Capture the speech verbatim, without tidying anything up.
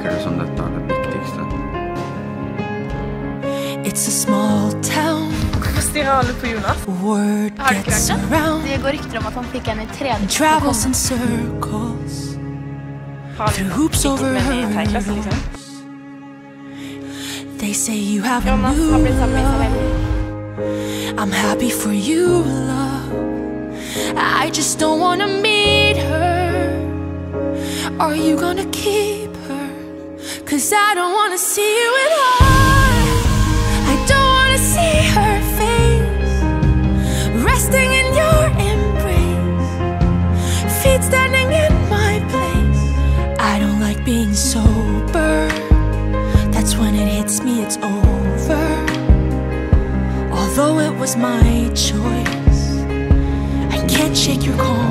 virker det som dette er det viktigste. It's a small town. Hvorfor styrer alle på Jonas? Word gets around. Det går rykter om at han fikk en i tredje. Travels in circles. Through hoops over hurdles. They say you have a new love. I'm happy for you, love. I just don't wanna meet her. Are you gonna keep her? Cause I don't wanna see you at all. I don't wanna see her face resting in your embrace, feet standing in my place. I don't like being sober. That's when it hits me, it's over. Although it was my choice, I can't shake your calm.